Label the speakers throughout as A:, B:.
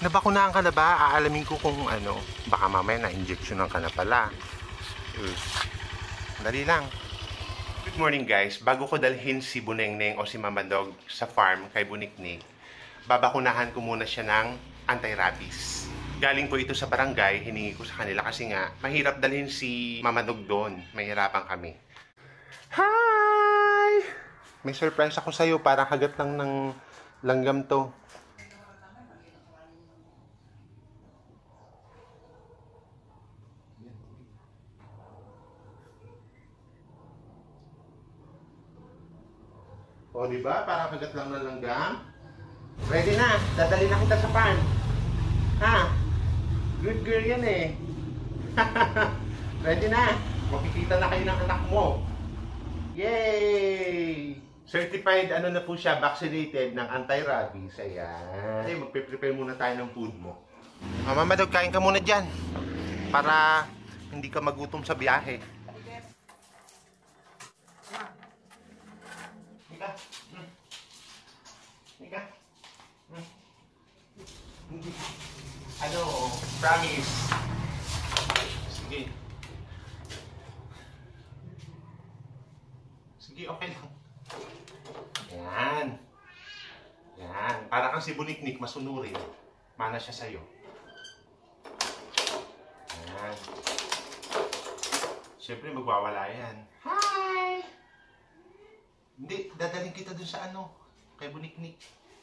A: Nabakunahan ka na ba? Aalamin ko kung ano. Baka mamaya na-injectionan ka na pala. Dali lang. Good morning guys. Bago ko dalhin si Bunengneng o si Mama Dog sa farm kay Buniknik, babakunahan ko muna siya ng anti-rabies. Galing po ito sa barangay, hiningi ko sa kanila kasi nga mahirap dalhin si Mama Dog doon. Mahirapan kami. Hi! May surprise ako sa'yo para kagat lang ng langgam to. O, diba? Para kagat lang ng langgam. Ready na. Dadali na kita sa farm. Ha? Good girl yan eh. Ready na. Makikita na kayo ng anak mo. Yay! Certified ano na po siya, vaccinated ng anti-rabies. Ayan. Ay, magpe-prepare muna tayo ng food mo. Mama Dog, kain ka muna dyan. Para hindi ka magutom sa biyahe. Ika. Ika. Ano, promise. Sige. Sige, okay lang. Yan. Yan. Para kang si Buniknik, masunurin. Mana siya sa'yo. Yan. Siyempre, magwawala yan. Hi! Hindi, dadaling kita dun sa ano, kay Buniknik.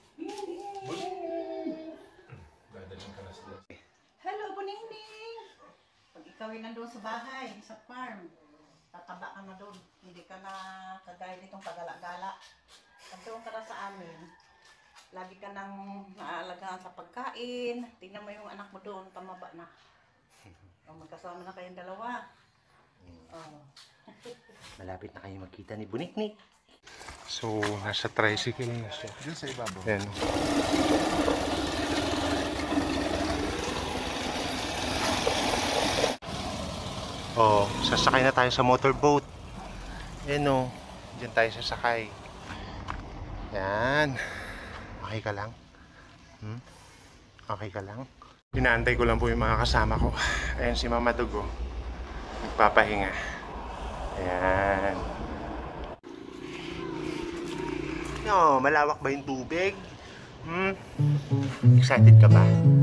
A: Dadaling ka na sila.
B: Hello, Buningning! Pag ikaw ay nandun sa bahay, sa farm, tataba ka na doon. Hindi ka na kagaya nitong pagala-gala. Nandun ka na sa amin. Lagi ka nang naaalagaan sa pagkain. Tingnan mo yung anak mo doon, tamaba na. Magkasama na kayong dalawa. Oh.
A: Malapit na kayo magkita ni Buniknik. So, nasa tricycle na siya.
C: Diyan sa ibabaw.
A: Ayan. Oh, sasakay na tayo sa motorboat. Ayan o. Diyan tayo sasakay. Yan. Okay ka lang? Okay ka lang? Pinaantay ko lang po yung mga kasama ko. Ayan si Mama Dog oh. Nagpapahinga. Ayan. No, malawak ba yung tubig? Excited ka ba?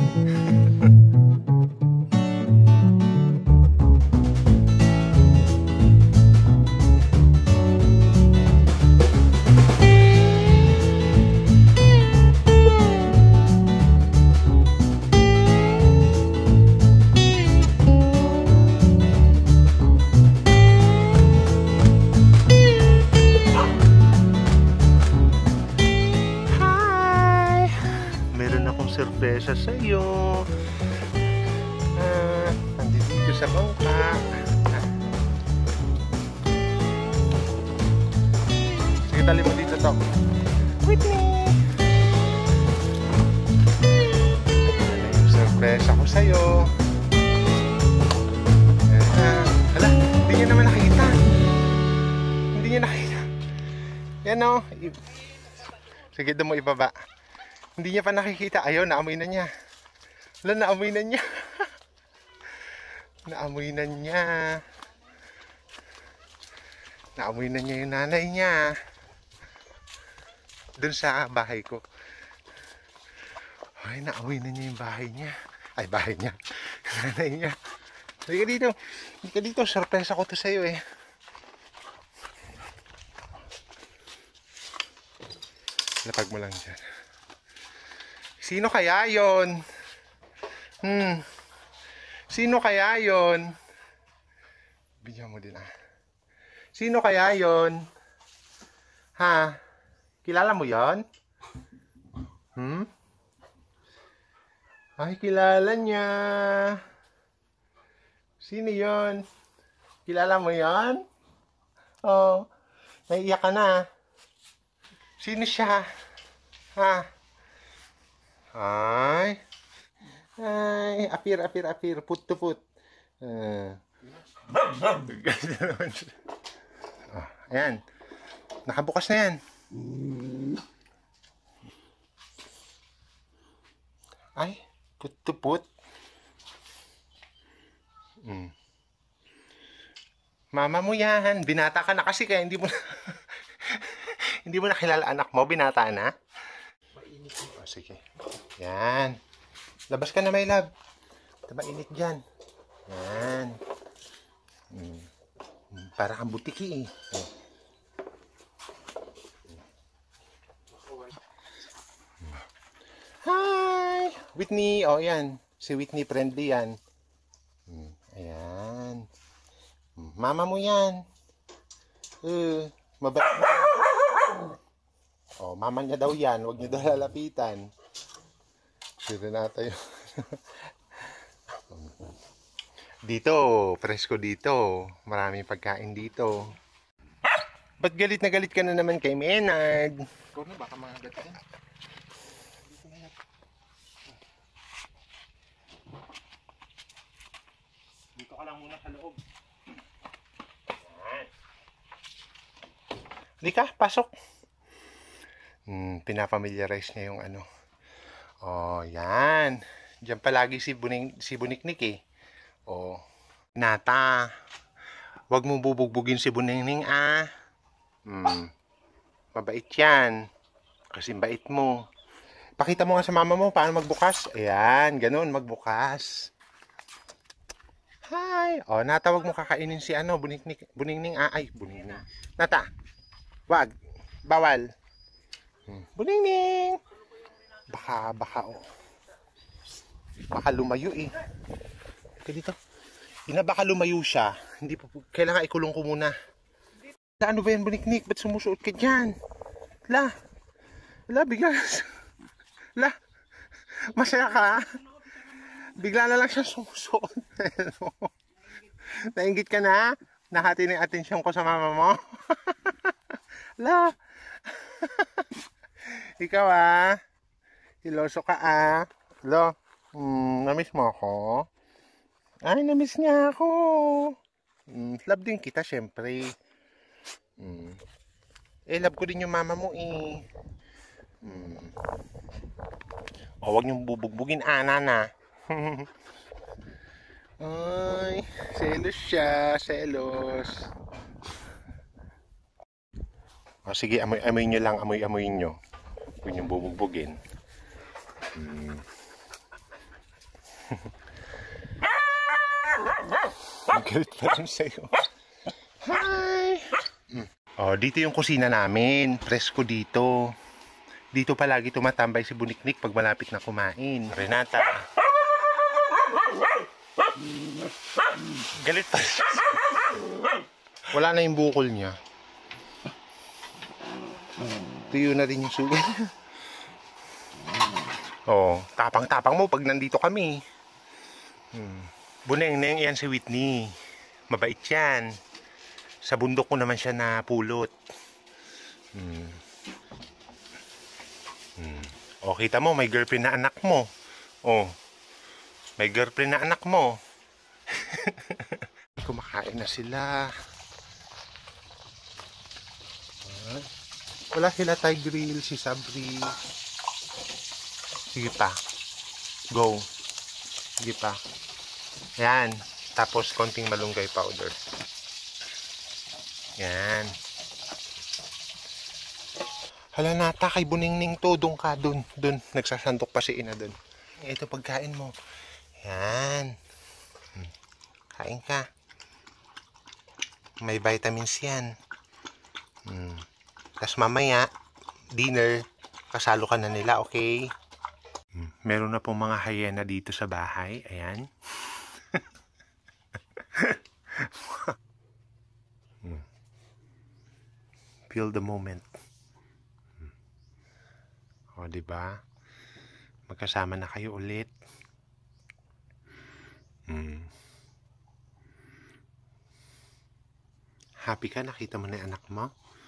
A: Sorpresa sa iyo. Nandito sa bangka. Sige, tali mo dito to. Whitney! Yung sorpresa ko sa iyo. Hala, hindi niya naman nakita. Hindi niya nakita. Yan o. Sige, doon mo ibaba. Hindi niya pa nakikita. Ayaw, naamoy na niya. Wala, naamoy na niya. Naamoy na niya. Naamoy na niya yung nanay niya. Doon sa bahay ko. Ay, naamoy na niya yung bahay niya. Ay, bahay niya. Nanay niya. Halika dito. Halika dito. Surprise ako to sa'yo eh. Lapag mo lang dyan. Sino kaya yon? Sino kaya yon? Bigyan mo din ah. Sino kaya yon? Ha? Kilala mo yon? Ay, kilala niya. Sino yon? Kilala mo yon? Oh, naiiyak ka na. Sino siya? Ha? Ay, apir, put to put. Ayan, nakabukas na yan. Ay, Put to put. Mm. Mama mo yan. Binata ka na kasi kaya hindi mo na, hindi mo na kilala anak mo. Binata na. Oh, sige. Yan. Labas ka na, my love. Diba init dyan? Yan. Para kang butiki eh. Oh. Hi! Whitney. Oh, yan. Si Whitney friendly yan. Ayan. Mama mo yan. Mabait mo. Oh, mama niya daw yan. Huwag niyo daw lalapitan. Si Renata yun. Dito, presko dito. Maraming pagkain dito. Ba't galit na galit ka na naman kay Menard?
C: Ikaw na, baka mga agat yan.
A: Dito ka lang muna sa loob. Lika, pasok. Pinafamiliarize niya yung ano. Oh, yan. Diyan palagi si Buniknik eh. Oh, Nata. Huwag mo bubugbugin si Buningning ah. Mabait yan. Kasi bait mo. Pakita mo nga sa mama mo paano magbukas. Ayan, ganun, magbukas. Hi. Oh, Nata, wag mo kakainin si ano, Buningning ah. Ay, Buningning. Nata. Wag. Bawal. Buningning. Baka oh. Baka lumayo eh. Kaya dito. Ina, baka lumayo siya. Hindi pa, kailangan ikulong ko muna. Ano ba yan, Buniknik? Ba't sumusuot ka dyan? La, bigla. La, masaya ka? Bigla na lang siya sumusuot. Nainggit ka na? Nahati na yung atensyon ko sa mama mo? La, ikaw ah. Iloso ka ah. Lo, namiss mo ako? Ay, namiss niya ako. Love din kita, syempre. Love ko din yung mama mo eh. O, wag niyong bubugbugin, nana. Ay, selos siya, selos. O, sige, amoy nyo lang, amoy nyo. Huwag niyong bubugbugin. Galit pa rin sa'yo. Hi! Oh, dito yung kusina namin. Presko dito. Dito palagi tumatambay si Buniknik pag malapit na kumain. Renata. Galit pa rin. Wala na yung bukol niya. Tuyo na rin yung sugat. Oh, tapang-tapang mo pag nandito kami. Buneng-neng, yan si Whitney. Mabait yan. Sa bundok ko naman siya napulot. O, kita mo, may girlfriend na anak mo. Oh, may girlfriend na anak mo. Kumakain na sila. Wala sila Thai grill, si Sabri. Sige pa. Go. Sige pa. Yan. Tapos konting malunggay powder. Yan. Hala, Nata, kay Buningning to. Doon ka, doon. Nagsasantok pa si Ina doon. Ito pagkain mo. Yan. Kain ka. May vitamins yan. Tapos mamaya, dinner, kasalo ka na nila, okay? Meron na pong mga hyena dito sa bahay. Ayan. Feel the moment. O, diba? Magkasama na kayo ulit. Happy ka? Nakita mo na yung anak mo?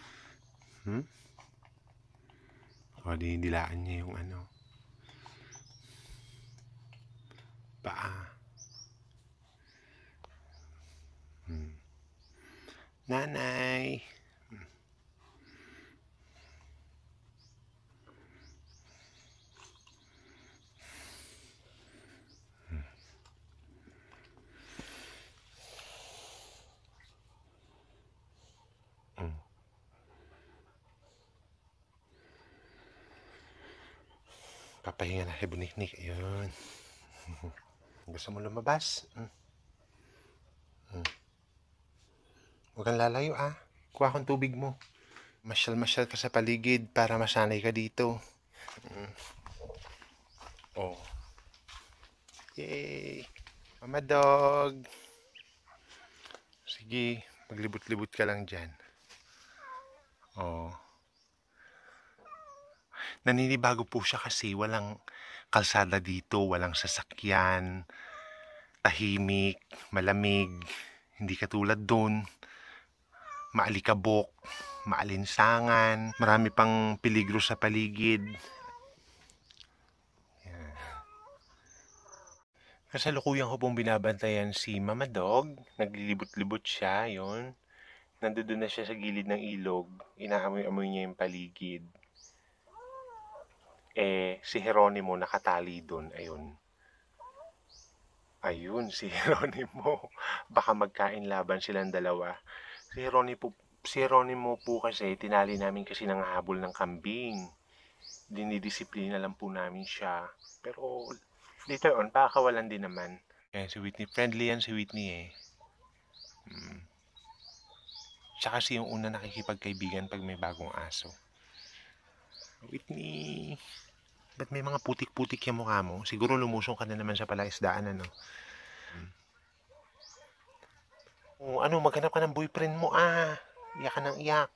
A: O, dinidilaan niya yung ano. Paa. Nanay. Papahinga na si Buniknik. Ayun. Gusto mo lumabas? Huwag kang lalayo Kuha akong tubig mo. Masyal-masyal ka sa paligid para masanay ka dito. Oh. Yay! Mama dog! Sige, maglibot-libot ka lang dyan. Oh. Naninibago po siya kasi walang kalsada dito, walang sasakyan, tahimik, malamig, hindi katulad doon. Maalikabok, maalinsangan, marami pang peligro sa paligid. Yan. Kasalukuyan ko pong binabantayan si Mama Dog. Naglilibot-libot siya, yon. Nandoon na siya sa gilid ng ilog. Inaamoy-amoy niya yung paligid. Si Jeronimo nakatali doon. Ayun, si Jeronimo. Baka magkain laban silang dalawa. Si Jeronimo po kasi, tinali namin kasi ng habol ng kambing. Dinidisiplina lang po namin siya. Pero later on, pakakawalan din naman. Si Whitney, friendly yan si Whitney Siya kasi yung una nakikipagkaibigan pag may bagong aso. Whitney, ba't may mga putik-putik yung mukha mo? Siguro lumusong ka na naman sa palaisdaan, ano? Maghanap ka ng boyfriend mo, Iyak ka ng iyak.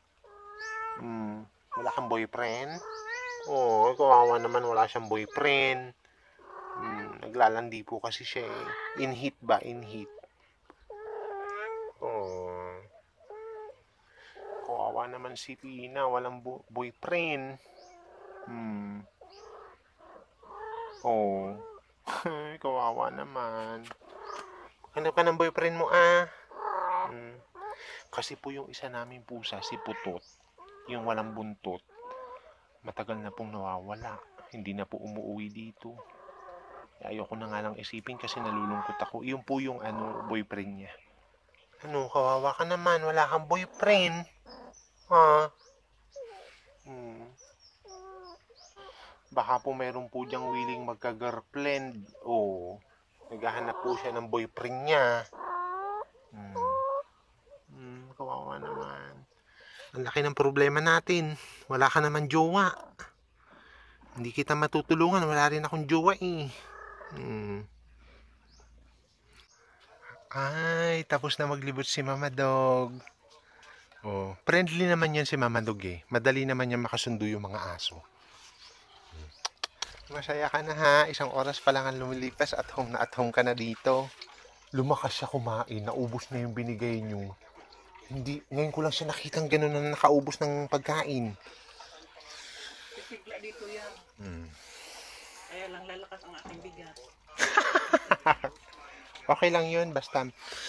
A: Wala kang boyfriend? Kawawa naman, wala siyang boyfriend. Naglalandi po kasi siya In heat ba? In heat. Kawawa naman si Pina, walang boyfriend. Kawawa naman. Hanap ka ng boyfriend mo, Kasi po yung isa naming pusa, si Putot, yung walang buntot, matagal na pong nawawala. Hindi na po umuwi dito. Ayoko na nga lang isipin kasi nalulungkot ako. Yun po yung boyfriend niya. Kawawa ka naman, wala kang boyfriend. Baka po meron po diyang willing magka-girlfriend. Naghahanap po siya ng boyfriend niya. Kawawa naman. Ang laki ng problema natin. Wala ka naman jowa. Hindi kita matutulungan. Wala rin akong jowa Ay, tapos na maglibot si Mama Dog. Friendly naman yan si Mama Dog Madali naman yan makasundo yung mga aso. Masaya ka na Isang oras pa lang ang lumilipas at home ka na dito. Lumakas siya kumain. Naubos na yung binigay niyo. Ngayon ko lang siya nakitang gano'n na nakaubos ng pagkain.
B: Sigla dito yan. Kaya lang lalakas ang aking bigat.
A: Okay lang yun. Basta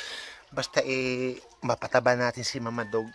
A: mapataba natin si Mama Dog.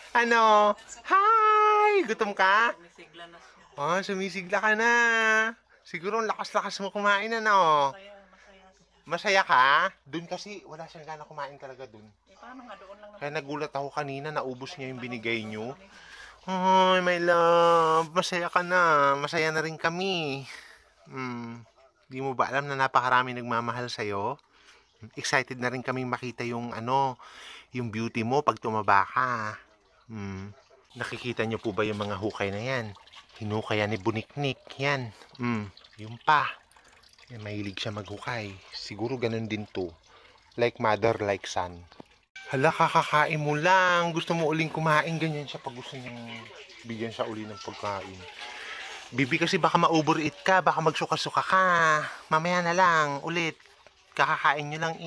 A: Hi! Gutom ka?
B: Sumisigla na siya.
A: Sumisigla ka na. Siguro ang lakas-lakas mo kumain, Masaya ka? Doon kasi wala siyang gana kumain talaga doon.
B: Paano nga doon lang naman?
A: Kaya nagulat ako kanina, naubos niya yung binigay niyo. Ay, my love, masaya ka na. Masaya na rin kami. Di mo ba alam na napakarami nagmamahal sa'yo? Excited na rin kaming makita yung yung beauty mo pag tumaba ka. Nakikita niyo po ba yung mga hukay na yan? Hinukayan ni Buniknik yan. Yung pa. Mahilig siya maghukay. Siguro ganun din to. Like mother, like son. Hala, kakakain mo lang. Gusto mo uling kumain. Ganyan siya pag gusto niyang bigyan siya uli ng pagkain. Bibi kasi baka ma-overeat ka. Baka magsuka-suka ka. Mamaya na lang. Ulit. Kakakain niyo lang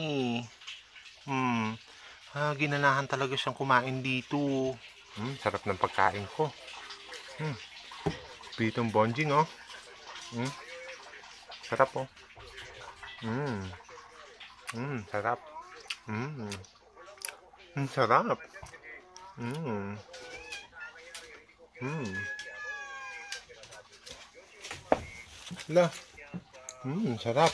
A: Ginanahan talaga siyang kumain dito. Sarap ng pagkain ko. Pitong bonjing, Sarap, sarap. Sarap. Lah. Sarap.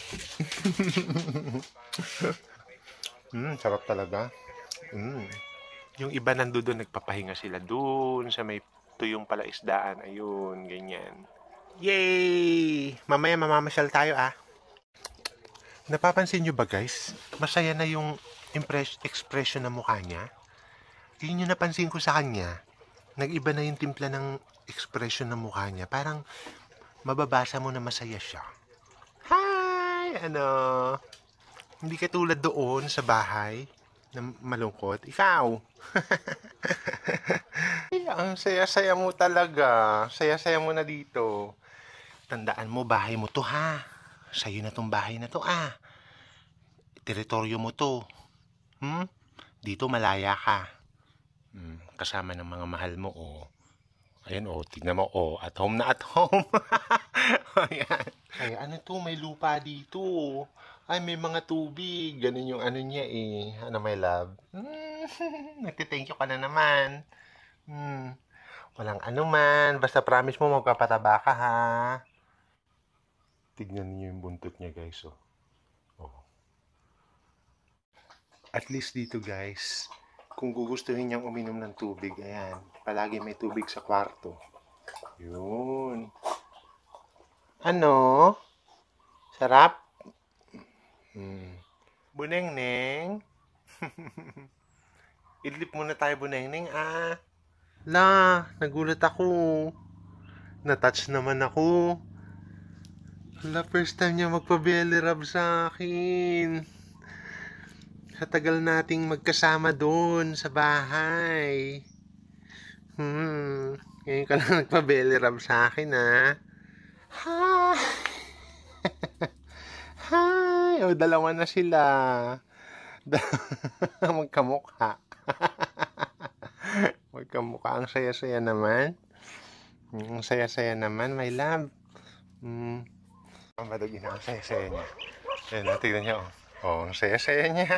A: Sarap talaga. Yung iba nandoon nagpapahinga sila doon sa may tuyong palaisdaan. Ayun, ganyan. Yay! Mamaya mamamasyal tayo ah. Napapansin nyo ba guys? Masaya na yung expression ng mukha niya. Yun yung napansin ko sa kanya. Nag-iba na yung timpla ng expression ng mukha niya. Parang mababasa mo na masaya siya. Hi! Ano? Hindi katulad doon sa bahay na malungkot. Ikaw! Ang saya-saya mo talaga. Saya-saya mo na dito. Tandaan mo, bahay mo to ha. Sa'yo na tong bahay na to ah. Teritoryo mo to. Dito malaya ka. Kasama ng mga mahal mo oh. Ayan oh, tignan mo oh, at home na at home. Ayan. Ay, ano to, may lupa dito. Ay, may mga tubig. Ganun yung ano niya eh. Ano, my love? Nagtithank you ka na naman. Walang ano man. Basta promise mo magpapataba ka ha. Tignan niyo yung buntot niya guys oh. At least dito guys, kung gugustuhin niyang uminom ng tubig, ayan, palagi may tubig sa kwarto. Yun. Ano? Sarap? Bunengneng? Idlip muna tayo, Bunengneng, ah. La, nagulat ako. Natouch naman ako. Hala, first time niya magpa-belly rub sa akin. Sa tagal nating magkasama doon sa bahay. Ngayon ka lang nagpa-belly rub sa akin, ha? Hi! Hi! O, dalawa na sila. Magkamukha. Magkamukha. Ang saya-saya naman. Ang saya-saya naman, my love. Ang badagin ang saya-saya niya. Ayan, tignan niya, oh. Oh, ang saya-saya niya.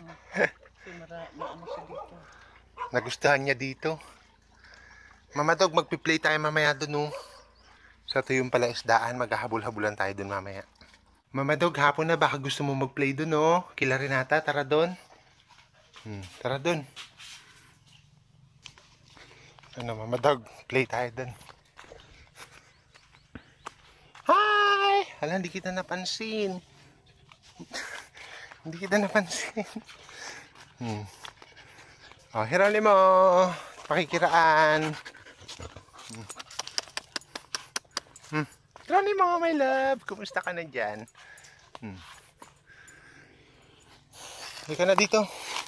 A: Nagustuhan niya dito. Mama Dog, magpi-play tayo mamaya doon, oh. Sa tuyong pala isdaan, maghahabol-habulan tayo doon mamaya. Mama Dog, hapon na, baka gusto mo mag-play doon, oh. Kila Renata, tara doon. Tara doon. Ano, Mama Dog, play tayo doon. Hi! Hala, hindi kita napansin. Hindi kita napansin. Oh, Geronimo, pakikiraan. Geronimo, my love, kumusta ka na dyan? Halika na dito.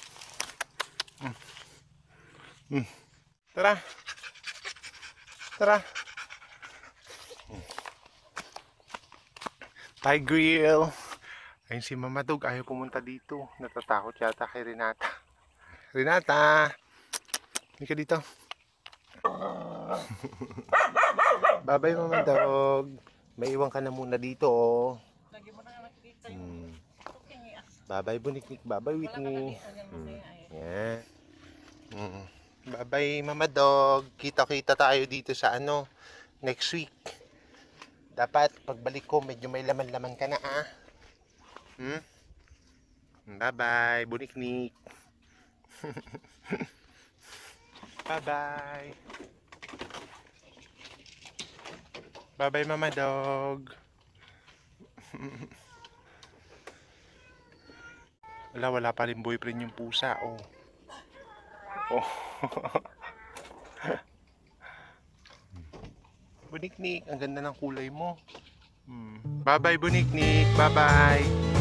A: Tara. Tara. Thai grill. Ayun si Mama Dog, ayaw pumunta dito. Natatakot yata kay Renata. Renata! Halika dito. Bye-bye, Mama Dog. May iwan ka na muna dito, oh.
B: Lagi mo na nakikita
A: Bye-bye, Buniknik. Bye-bye, Whitney. Yeah. Bye-bye, Mama Dog. Kita-kita tayo dito sa ano, next week. Dapat, pagbalik ko, medyo may laman-laman ka na, ah. Bye-bye, Buniknik. Bye-bye. Bye-bye, Mama Dog. Wala pa rin boyfriend yung pusa, oh. Oh. Buniknik, ang ganda ng kulay mo. Bye-bye, Buniknik. Bye-bye.